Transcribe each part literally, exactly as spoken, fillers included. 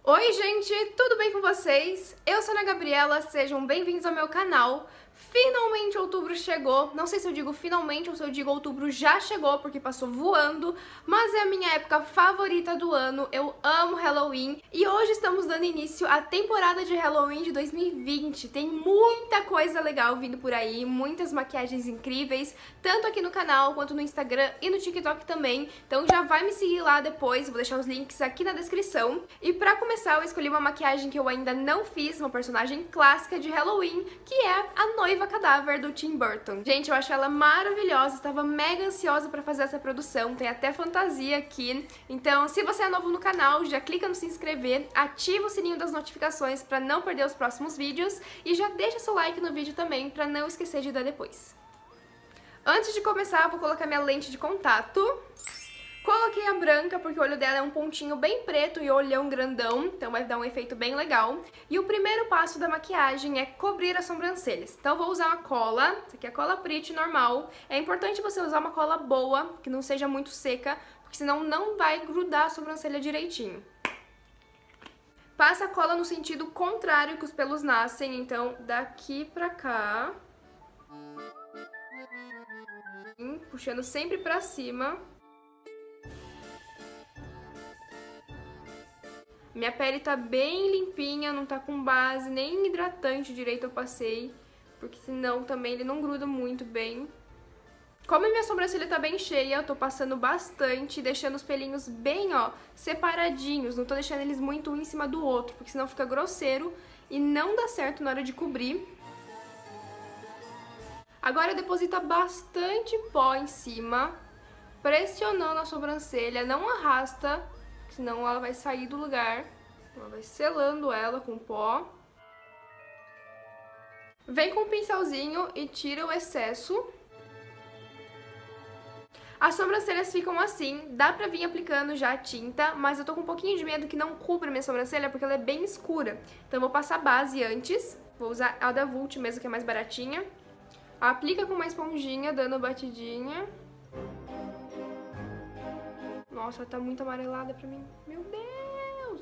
Oi gente, tudo bem com vocês? Eu sou a Ana Gabriela, sejam bem-vindos ao meu canal. Finalmente outubro chegou, não sei se eu digo finalmente ou se eu digo outubro já chegou, porque passou voando, mas é a minha época favorita do ano, eu amo Halloween e hoje estamos dando início à temporada de Halloween de dois mil e vinte. Tem muita coisa legal vindo por aí, muitas maquiagens incríveis, tanto aqui no canal quanto no Instagram e no TikTok também, então já vai me seguir lá depois, vou deixar os links aqui na descrição. E pra começar eu escolhi uma maquiagem que eu ainda não fiz, uma personagem clássica de Halloween, que é a Noiva Cadáver do Tim Burton. Gente, eu acho ela maravilhosa, estava mega ansiosa pra fazer essa produção, tem até fantasia aqui. Então, se você é novo no canal, já clica no se inscrever, ativa o sininho das notificações pra não perder os próximos vídeos e já deixa seu like no vídeo também pra não esquecer de dar depois. Antes de começar, vou colocar minha lente de contato. Coloquei a branca porque o olho dela é um pontinho bem preto e olhão grandão, então vai dar um efeito bem legal. E o primeiro passo da maquiagem é cobrir as sobrancelhas. Então eu vou usar uma cola, essa aqui é a cola Pretty normal. É importante você usar uma cola boa, que não seja muito seca, porque senão não vai grudar a sobrancelha direitinho. Passa a cola no sentido contrário que os pelos nascem, então daqui pra cá. Puxando sempre pra cima. Minha pele tá bem limpinha, não tá com base, nem hidratante direito eu passei, porque senão também ele não gruda muito bem. Como a minha sobrancelha tá bem cheia, eu tô passando bastante, deixando os pelinhos bem, ó, separadinhos, não tô deixando eles muito um em cima do outro, porque senão fica grosseiro e não dá certo na hora de cobrir. Agora deposita bastante pó em cima, pressionando a sobrancelha, não arrasta, senão ela vai sair do lugar. Ela vai selando ela com pó. Vem com um pincelzinho e tira o excesso. As sobrancelhas ficam assim, dá pra vir aplicando já a tinta, mas eu tô com um pouquinho de medo que não cubra minha sobrancelha, porque ela é bem escura. Então eu vou passar base antes, vou usar a da Vult mesmo, que é mais baratinha. Aplica com uma esponjinha, dando batidinha. Nossa, ela tá muito amarelada pra mim. Meu Deus!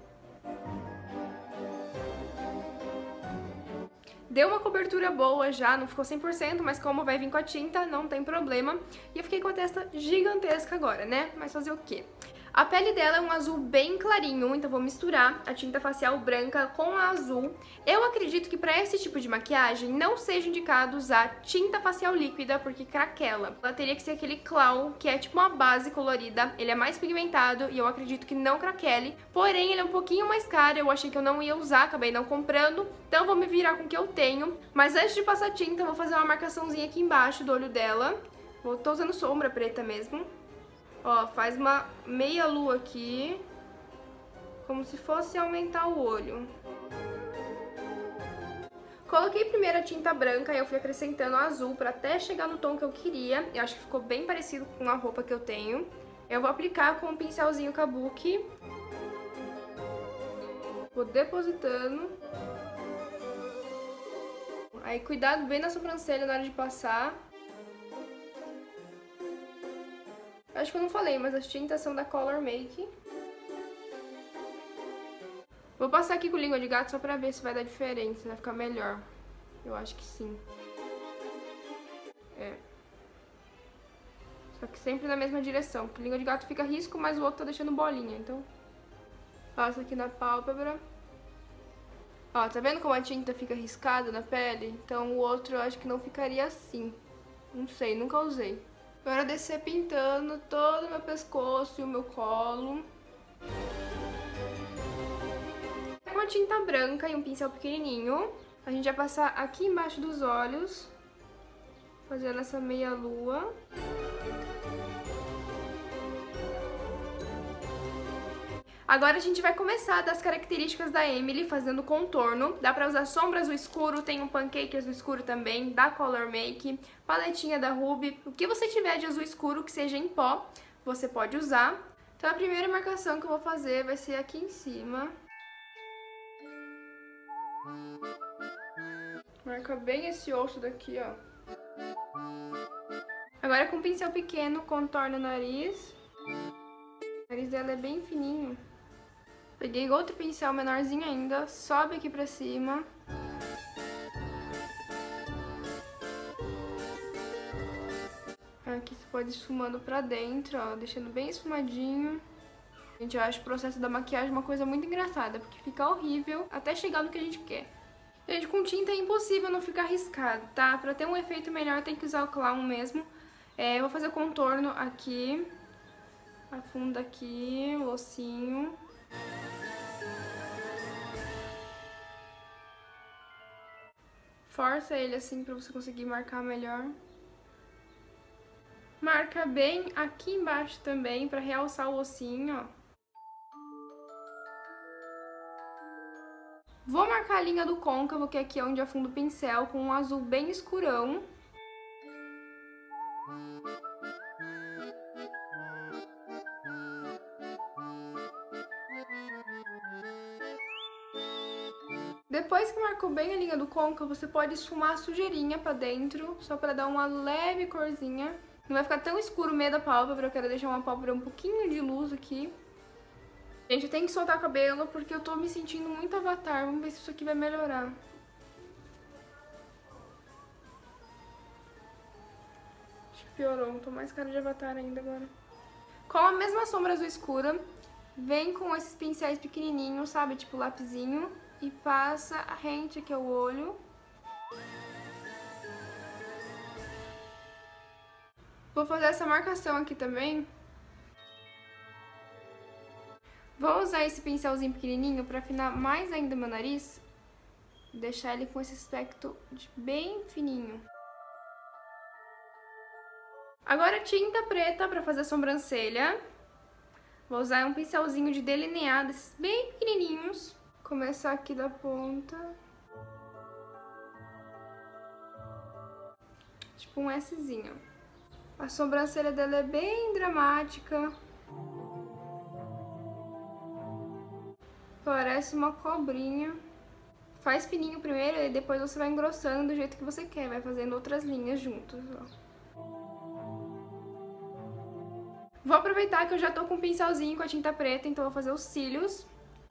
Deu uma cobertura boa já, não ficou cem por cento, mas como vai vir com a tinta, não tem problema. E eu fiquei com a testa gigantesca agora, né? Mas fazer o quê? A pele dela é um azul bem clarinho, então vou misturar a tinta facial branca com a azul. Eu acredito que para esse tipo de maquiagem não seja indicado usar tinta facial líquida, porque craquela. Ela teria que ser aquele clown, que é tipo uma base colorida, ele é mais pigmentado e eu acredito que não craquele. Porém, ele é um pouquinho mais caro, eu achei que eu não ia usar, acabei não comprando, então vou me virar com o que eu tenho. Mas antes de passar tinta, eu vou fazer uma marcaçãozinha aqui embaixo do olho dela. Eu tô usando sombra preta mesmo. Ó, faz uma meia lua aqui, como se fosse aumentar o olho. Coloquei primeiro a tinta branca e eu fui acrescentando azul pra até chegar no tom que eu queria. Eu acho que ficou bem parecido com a roupa que eu tenho. Eu vou aplicar com um pincelzinho Kabuki. Vou depositando. Aí cuidado bem na sobrancelha na hora de passar. Acho que eu não falei, mas as tintas são da Color Make. Vou passar aqui com língua de gato só pra ver se vai dar diferença, vai ficar melhor. Eu acho que sim. É. Só que sempre na mesma direção, porque língua de gato fica risco, mas o outro tá deixando bolinha, então... Passa aqui na pálpebra. Ó, tá vendo como a tinta fica riscada na pele? Então o outro eu acho que não ficaria assim. Não sei, nunca usei. Agora descer pintando todo o meu pescoço e o meu colo. Com a tinta branca e um pincel pequenininho, a gente vai passar aqui embaixo dos olhos, fazendo essa meia lua. Agora a gente vai começar das características da Emily, fazendo contorno. Dá pra usar sombra azul escuro, tem um pancake azul escuro também, da Color Make, paletinha da Ruby. O que você tiver de azul escuro que seja em pó, você pode usar. Então a primeira marcação que eu vou fazer vai ser aqui em cima. Marca bem esse osso daqui, ó. Agora com um pincel pequeno, contorno o nariz. O nariz dela é bem fininho. Peguei outro pincel menorzinho ainda, sobe aqui pra cima. Aqui você pode ir esfumando pra dentro, ó, deixando bem esfumadinho. Gente, eu acho o processo da maquiagem uma coisa muito engraçada, porque fica horrível até chegar no que a gente quer. Gente, com tinta é impossível não ficar riscado, tá? Pra ter um efeito melhor tem que usar o clown mesmo. É, eu vou fazer o contorno aqui, afunda aqui o ossinho. Força ele assim pra você conseguir marcar melhor. Marca bem aqui embaixo também pra realçar o ossinho, ó. Vou marcar a linha do côncavo, que aqui é onde afundo o pincel, com um azul bem escurão. Depois que marcou bem a linha do côncavo, você pode esfumar a sujeirinha pra dentro, só pra dar uma leve corzinha. Não vai ficar tão escuro o meio da pálpebra, eu quero deixar uma pálpebra um pouquinho de luz aqui. Gente, eu tenho que soltar o cabelo porque eu tô me sentindo muito avatar. Vamos ver se isso aqui vai melhorar. Acho que piorou. Tô mais cara de avatar ainda agora. Com a mesma sombra azul escura, vem com esses pincéis pequenininhos, sabe? Tipo lapisinho. E passa a rente aqui ao olho. Vou fazer essa marcação aqui também. Vou usar esse pincelzinho pequenininho pra afinar mais ainda meu nariz. Deixar ele com esse aspecto de bem fininho. Agora tinta preta pra fazer a sobrancelha. Vou usar um pincelzinho de delineado, esses bem pequenininhos. Começar aqui da ponta. Tipo um Szinho. A sobrancelha dela é bem dramática. Parece uma cobrinha. Faz fininho primeiro e depois você vai engrossando do jeito que você quer. Vai fazendo outras linhas juntos, ó. Vou aproveitar que eu já tô com um pincelzinho com a tinta preta, então vou fazer os cílios.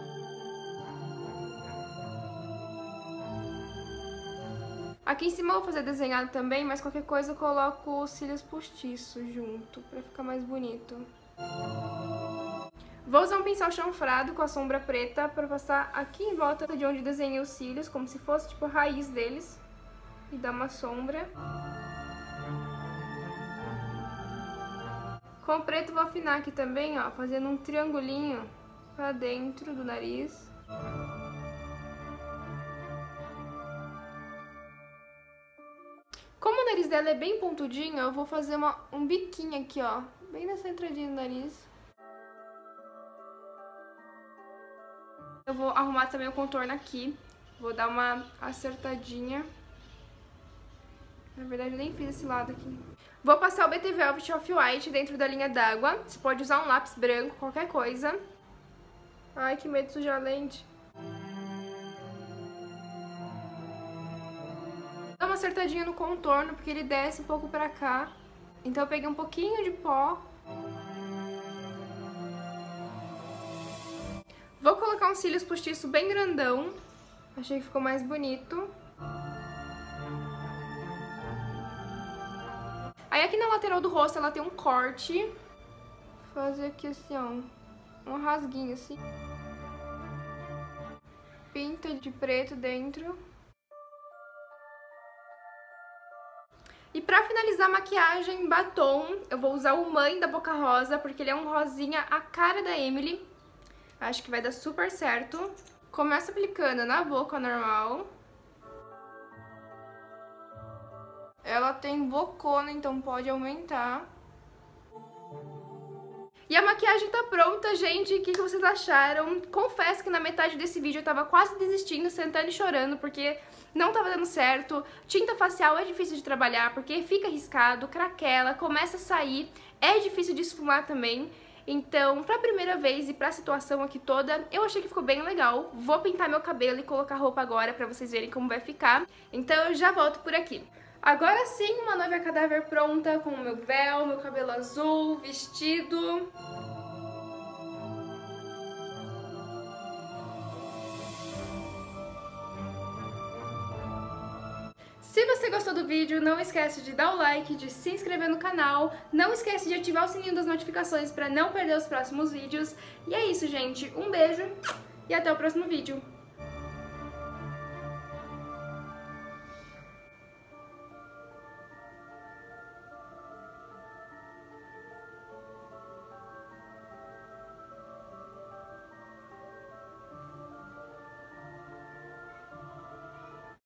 Aqui em cima eu vou fazer desenhado também, mas qualquer coisa eu coloco os cílios postiços junto, pra ficar mais bonito. Vou usar um pincel chanfrado com a sombra preta pra passar aqui em volta de onde desenhei os cílios, como se fosse tipo a raiz deles. E dar uma sombra. Com o preto vou afinar aqui também, ó, fazendo um triangulinho pra dentro do nariz. Como o nariz dela é bem pontudinho, eu vou fazer uma, um biquinho aqui, ó, bem nessa entradinha do nariz. Eu vou arrumar também o contorno aqui, vou dar uma acertadinha. Na verdade eu nem fiz esse lado aqui. Vou passar o B T Velvet Off-White dentro da linha d'água. Você pode usar um lápis branco, qualquer coisa. Ai, que medo de sujar a lente. Dá uma acertadinha no contorno, porque ele desce um pouco pra cá. Então eu peguei um pouquinho de pó. Vou colocar um cílios postiço bem grandão. Achei que ficou mais bonito. Aí aqui na lateral do rosto ela tem um corte. Vou fazer aqui assim, ó, um rasguinho assim. Pinta de preto dentro. E pra finalizar a maquiagem, batom, eu vou usar o Mãe da Boca Rosa, porque ele é um rosinha a cara da Emily. Acho que vai dar super certo. Começo aplicando na boca normal. Ela tem bocona, então pode aumentar. E a maquiagem tá pronta, gente. O que, que vocês acharam? Confesso que na metade desse vídeo eu tava quase desistindo, sentando e chorando, porque não tava dando certo. Tinta facial é difícil de trabalhar, porque fica riscado, craquela, começa a sair. É difícil de esfumar também. Então, pra primeira vez e pra situação aqui toda, eu achei que ficou bem legal. Vou pintar meu cabelo e colocar roupa agora pra vocês verem como vai ficar. Então eu já volto por aqui. Agora sim, uma noiva cadáver pronta, com o meu véu, meu cabelo azul, vestido. Se você gostou do vídeo, não esquece de dar o like, de se inscrever no canal, não esquece de ativar o sininho das notificações para não perder os próximos vídeos. E é isso, gente. Um beijo e até o próximo vídeo.